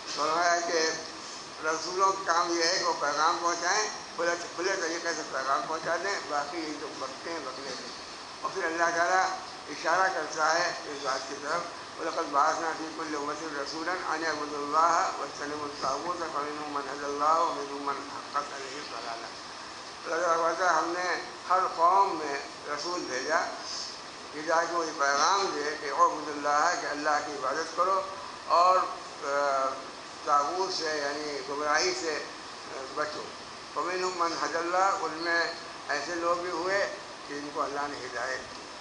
فرمایا کہ رسولوں کا کام یہ ہے کہ وہ پیغام پہنچائیں، کھلے طریقے سے پیغام پہنچا دیں، باقی یہ جو بکتے ہیں بکنے دیں۔ اور پھر اللہ تعالیٰ اشارہ کرتا ہے اس بات کی طرف، وَلَقَدْ بَعَثْنَا فِي كُلِّ أُمَّةٍ رَسُولًا أَنِ اعْبُدُوا اللَّهَ وَاجْتَنِبُوا الطَّاغُوتَ فَمِنْهُم مَّنْ هَدَى اللَّهُ وَمِنْهُم مَّنْ حَقَّتْ عَلَيْهِ الضَّلَالَةُ۔ اللہ ہم نے ہر قوم میں رسول بھیجا کہ جا کے وہی پیغام دے کہ اعبدوا اللہ، کہ اللہ کی عبادت کرو اور طاغوت سے یعنی گمراہی سے بچو۔ فَمِنْهُم مَّنْ هَدَى اللَّهُ، ان میں ایسے لوگ بھی ہوئے کہ ان کو اللہ نے ہدایت دی،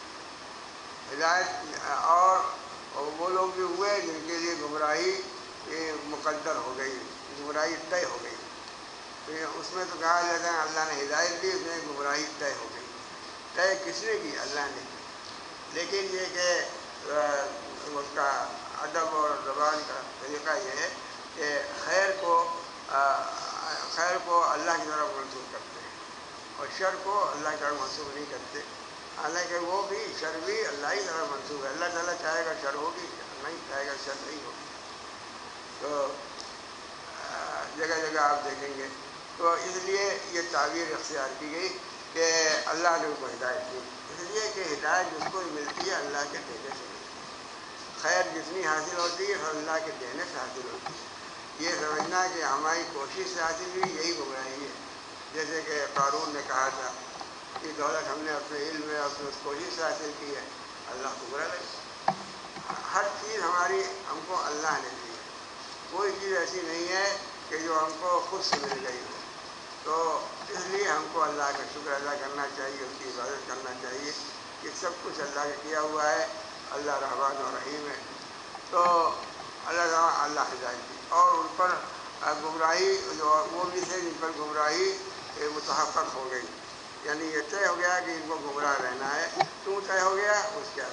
اور وہ لوگ بھی ہوئے جن کے لیے گمراہی مقدر ہو گئی، گمراہی طے ہو گئی۔ تو اس میں تو کہا جاتا ہے اللہ نے ہدایت دی، اس میں گمراہی طے ہو گئی۔ طے کس نے کی؟ اللہ نے کی۔ لیکن یہ کہ اس کا ادب اور زبان کا طریقہ یہ ہے کہ خیر کو اللہ کی طرف منسوخ کرتے ہیں اور شر کو اللہ کی طرف منسوخ نہیں کرتے، حالانکہ وہ بھی شر بھی اللہ ہی طرف منسوخ ہے۔ اللہ تعالیٰ چاہے گا شر ہوگی، نہیں چاہے گا شر نہیں ہوگی۔ تو جگہ جگہ آپ دیکھیں گے، تو اس لیے یہ تعبیر اختیار کی گئی کہ اللہ نے ان کو ہدایت دی، اس لیے کہ ہدایت جس کو ملتی ہے اللہ کے دینے سے ملتی ہے۔ خیر جتنی حاصل ہوتی ہے اللہ کے دینے سے حاصل ہوتی ہے۔ یہ سمجھنا کہ ہماری کوشش سے حاصل ہوئی یہی گمراہی ہے۔ جیسے کہ قارون نے کہا تھا کہ دولت ہم نے اپنے علم میں اپنی کوشش سے حاصل کی ہے، اللہ کو برا لگا۔ ہر چیز ہماری ہم کو اللہ نے دی ہے، کوئی چیز ایسی نہیں ہے کہ جو ہم کو خود سے مل گئی ہو۔ تو اس لیے ہم کو اللہ کا شکر ادا کرنا چاہیے، اس کی عبادت کرنا چاہیے کہ سب کچھ اللہ کا کیا ہوا ہے، اللہ رحمان و رحیم ہے۔ تو اللہ ہدایت دی، اور ان پر گمراہی جو وہ بھی تھے جن پر گمراہی متحقق ہو گئی، یعنی یہ طے ہو گیا کہ ان کو گمراہ رہنا ہے۔ کیوں طے ہو گیا؟ اس کے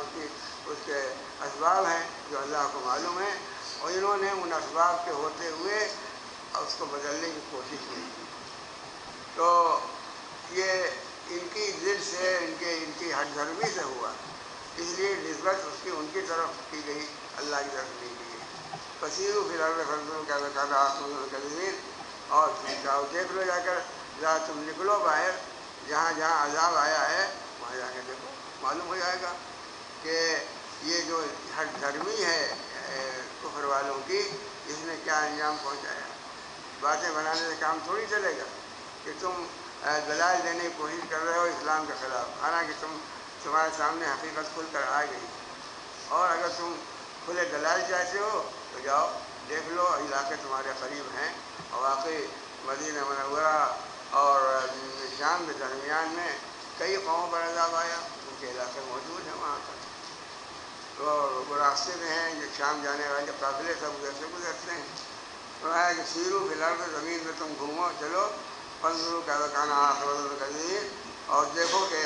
اسباب ہیں جو اللہ کو معلوم ہیں، اور انہوں نے ان اسباب کے ہوتے ہوئے اس کو بدلنے کی کوشش نہیں کی۔ تو یہ ان کی ضد سے ان کی ہٹ دھرمی سے ہوا، اس لیے نسبت اس کی ان کی طرف کی گئی، اللہ کی طرف نہیں کی گئی۔ فسیروا فی الارض فانظروا کیف کان عاقبۃ الکاذبین، اور جاؤ دیکھ لو، جا کر ذرا تم نکلو باہر، جہاں جہاں عذاب آیا ہے وہاں جا کے دیکھو، معلوم ہو جائے گا کہ یہ جو ہٹ دھرمی ہے کفر والوں کی، اس نے کیا انجام پہنچایا۔ باتیں بنانے سے کام تھوڑی چلے گا کہ تم دلائل دینے کی کوشش کر رہے ہو اسلام کے خلاف، حالانکہ تمہارے سامنے حقیقت کھل کر آ گئی، اور اگر تم کھلے دلائل چاہتے ہو تو جاؤ دیکھ لو، علاقے تمہارے قریب ہیں، اور واقعی مدینہ منورہ اور شام کے درمیان میں کئی قوموں پر عذاب آیا، ان کے علاقے موجود ہیں وہاں پر، تو وہ راستے میں ہیں جو شام جانے والے قافلے سب ادھر سے گزرتے ہیں۔ فرمایا کہ سیروا فی الارض، زمین میں تم گھومو چلو، فانظروا کیف کان عاقبۃ الکاذبین، اور دیکھو کہ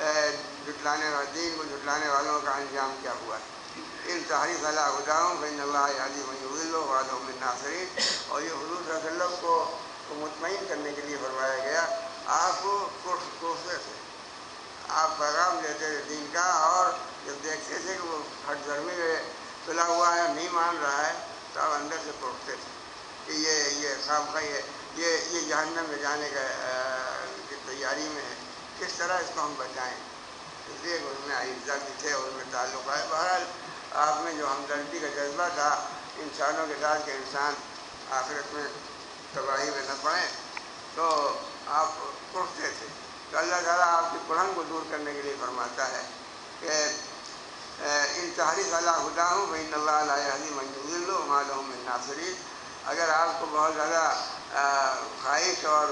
دین کو جھٹلانے والوں کا انجام کیا ہوا ہے۔ ان تحریف علی ہداہم فإن اللہ یہدی من یضل وما لهم من ناصرین، اور یہ حضور صلی اللہ علیہ وسلم کو مطمئن کرنے کے لیے فرمایا گیا۔ آپ کوسے تھے، آپ پیغام دیتے تھے دین کا، اور جب دیکھتے تھے کہ وہ ہٹ دھرمی میں تلا ہوا ہے، نہیں مان رہا ہے، تو آپ اندر سے کوستے تھے کہ یہ خامخواہ یہ جہنم میں جانے کی تیاری میں ہے، کس طرح اس کو ہم بچائیں۔ اس لیے ان میں اعزہ بھی تھے، ان میں تعلق ہے۔ بہرحال آپ میں جو ہمدردی کا جذبہ تھا انسانوں کے ساتھ کہ انسان آخرت میں تباہی میں نہ پڑیں، تو آپ کوستے تھے۔ تو اللہ تعالیٰ آپ کی کڑھن کو دور کرنے کے لیے فرماتا ہے کہ ان تحریف علی ہداہم فإن اللہ لا یہدی من یضل وما لهم من ناصرین، اگر آپ کو بہت زیادہ خواہش اور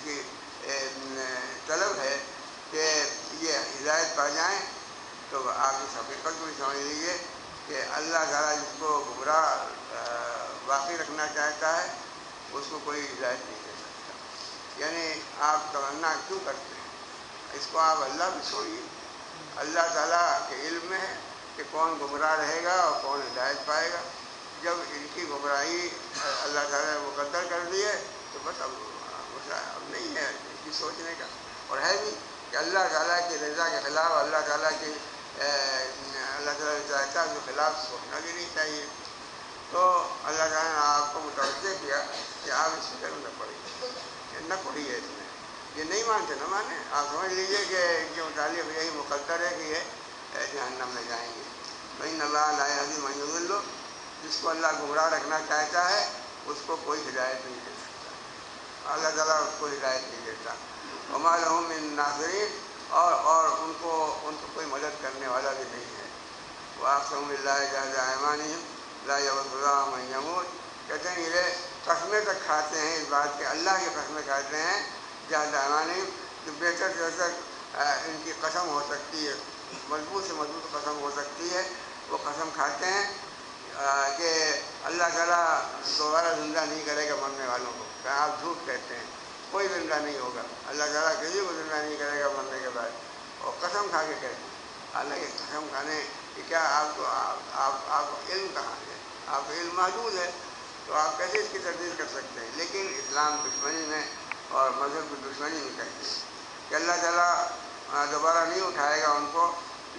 طلب ہے کہ یہ ہدایت پا جائیں، تو آپ اس حقیقت کو بھی سمجھ لیجیے کہ اللہ تعالیٰ جس کو گمراہ باقی رکھنا چاہتا ہے اس کو کوئی ہدایت نہیں دے سکتا۔ یعنی آپ تمنا کیوں کرتے ہیں؟ اس کو آپ اللہ بھی چھوڑیے، اللہ تعالیٰ کے علم میں ہے کہ کون گمراہ رہے گا اور کون ہدایت پائے گا۔ جب ان کی گمراہی اللہ تعالیٰ نے مقدر کر دی ہے تو بس اب نہیں ہے ان کی سوچنے کا، اور ہے بھی کہ اللہ تعالیٰ کی رضا کے خلاف، اللہ تعالیٰ کی اللہ تعالیٰ چاہتا ہے کے خلاف سوچنا بھی نہیں چاہیے۔ تو اللہ تعالیٰ نے آپ کو متوجہ کیا کہ آپ اس فکر میں نہ پڑیے، نہ پڑیے اس میں، یہ نہیں مانتے نہ مانے، آپ سمجھ لیجیے کہ ان کے متعلق یہی مقدر ہے کہ یہ جہنم میں جائیں گے۔ وَإِنَّ اللَّهَ لَا يَهْدِي مَن يُضِلُّ، جس کو اللہ گمراہ رکھنا چاہتا ہے اس کو کوئی ہدایت نہیں دے سکتا، اللہ تعالیٰ اس کو ہدایت نہیں دیتا۔ وَمَا لَهُم مِّن نَاصِرِينَ، اور ان کو کوئی مدد کرنے والا بھی نہیں ہے۔ وَأَقْسَمُوا بِاللَّهِ جَهْدَ أَيْمَانِهِمْ لَا يَبْعَثُ اللَّهُ مَن يَمُوتُ، کہتے ہیں یہ قسمیں تک کھاتے ہیں اس بات کے، اللہ کی قسمیں کھاتے ہیں جہد ایمانہم، جو بہتر سے بہتر ان کی قسم ہو سکتی ہے، مضبوط سے مضبوط قسم ہو سکتی ہے، وہ قسم کھاتے ہیں کہ اللہ تعالیٰ دوبارہ زندہ نہیں کرے گا مرنے والوں کو، کہ آپ جھوٹ کہتے ہیں، کوئی زندہ نہیں ہوگا، اللہ تعالیٰ کسی کو زندہ نہیں کرے گا مرنے کے بعد، اور قسم کھا کے کہتے ہیں۔ حالانکہ قسم کھانے کہ کیا آپ کو علم کہاں ہے، آپ کو علم محدود ہے، تو آپ کیسے اس کی تردید کر سکتے ہیں؟ لیکن اسلام دشمنی میں اور مذہب کی دشمنی میں کہتے ہیں کہ اللہ تعالیٰ دوبارہ نہیں اٹھائے گا ان کو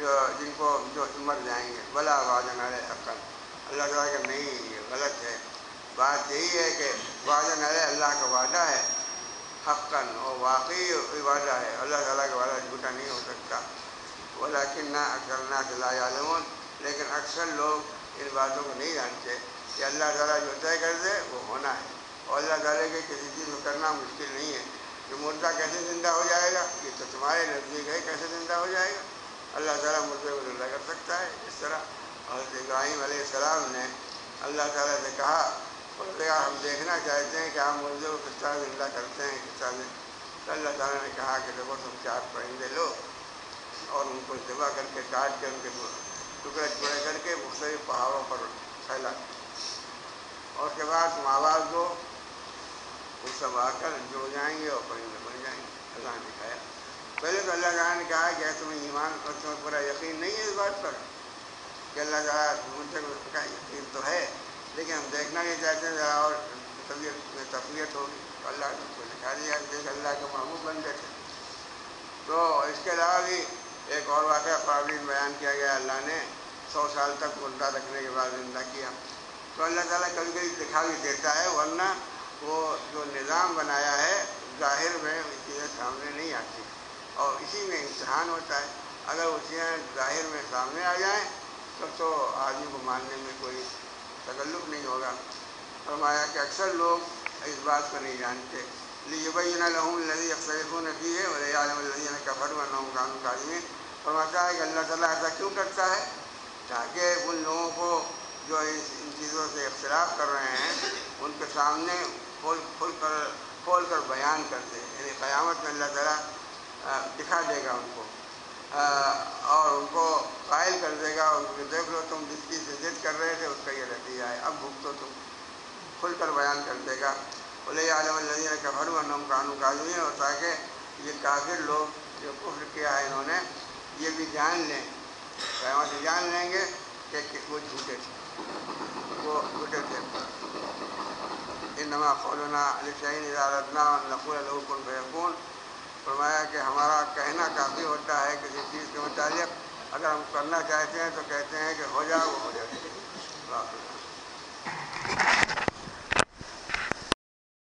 جو مر جائیں گے، بلا وعدن علیہ حقا، اللہ تعالیٰ کہ نہیں، یہ غلط ہے، بات یہی ہے کہ وعدن علیہ، اللہ کا وعدہ ہے، حقا، اور واقعی وعدہ ہے، اللہ تعالیٰ کا وعدہ جھوٹا نہیں ہو سکتا۔ ولیکن اکثر الناس لا یعلمون، لیکن اکثر لوگ ان باتوں کو نہیں جانتے کہ اللہ تعالیٰ جو طے کر دے وہ ہونا ہے، اور اللہ تعالیٰ کے کسی چیز کو کرنا مشکل نہیں ہے۔ کہ مردہ کیسے زندہ ہو جائے گا، یہ تو تمہارے نزدیک ہے، کیسے زندہ ہو جائے گا؟ اللہ تعالیٰ مردے کو زندہ کر سکتا ہے۔ اس طرح حضرت ابراہیم علیہ السلام نے اللہ تعالیٰ سے کہا، ہم دیکھنا چاہتے ہیں کہ آپ مردے کو کس طرح زندہ کرتے ہیں، کس طرح سے؟ تو اللہ تعالیٰ نے کہا کہ دیکھو تم 4 پرندے لو اور ان کو ذبح کر کے کاٹ کے ان کے ٹکڑے ٹکڑے کر کے مختلف پہاڑوں پر پھیلا، اور اس کے بعد تم آواز دو، وہ سب آ کر جڑ جائیں گے اور پرندے بن جائیں گے۔ اللہ نے کہا، پہلے تو اللہ تعالیٰ نے کہا کہ تمہیں ایمان اور تمہیں پورا یقین نہیں ہے اس بات پر کہ اللہ تعالیٰ مجھے کا یقین تو ہے، لیکن ہم دیکھنا نہیں چاہتے ہیں، ذرا اور طبیعت میں تقویت ہوگی، تو اللہ نے کو دکھا دیا کہ دیکھ اللہ کے محبوب بن گئے تھے۔ تو اس کے علاوہ بھی ایک اور واقعہ قابل بیان کیا گیا، اللہ نے 100 سال تک مردہ رکھنے کے بعد زندہ کیا۔ تو اللہ تعالیٰ کبھی کبھی دکھا بھی دیتا ہے، ورنہ وہ جو نظام بنایا ہے ظاہر میں وہ چیزیں سامنے نہیں آتی، اور اسی میں امتحان ہوتا ہے۔ اگر وہ چیزیں ظاہر میں سامنے آ جائیں تو آدمی کو ماننے میں کوئی تکلف نہیں ہوگا۔ فرمایا کہ اکثر لوگ اس بات کو نہیں جانتے، لِيُبَيِّنَ لَهُمُ الَّذِي يَخْتَلِفُونَ فِيهِ وَلِيَعْلَمَ الَّذِينَ كَفَرُوا أَنَّهُمْ كَانُوا كَاذِبِينَ۔ فرماتا ہے کہ اللہ تعالیٰ ایسا کیوں کرتا ہے؟ تاکہ ان لوگوں کو جو ان چیزوں سے اختلاف کر رہے ہیں ان کے سامنے کھول کر بیان کر دے، یعنی قیامت میں اللہ تعالیٰ دکھا دے گا ان کو، اور ان کو قائل کر دے گا، ان کو دیکھ لو تم جس چیز سے ضد کر رہے تھے اس کا یہ نتیجہ ہے، اب بھگتو تم، کھل کر بیان کر دے گا۔ وَلِيَعْلَمَ الَّذِينَ كَفَرُوا أَنَّهُمْ كَانُوا كَاذِبِينَ، اور تاکہ یہ کافر لوگ جو کفر کیا ہے انہوں نے یہ بھی جان لیں، قیامت سے جان لیں گے کہ وہ جھوٹے تھے، وہ جھوٹے تھے۔ إِنَّمَا قَوْلُنَا لِشَيْءٍ إِذَا أَرَدْنَاهُ أَن نَّقُولَ لَهُ كُن فَيَكُونُ۔ فرمایا کہ ہمارا کہنا کافی ہوتا ہے کسی چیز کے متعلق، اگر ہم کرنا چاہتے ہیں تو کہتے ہیں کہ ہو جا، وہ ہو جاتی ہے۔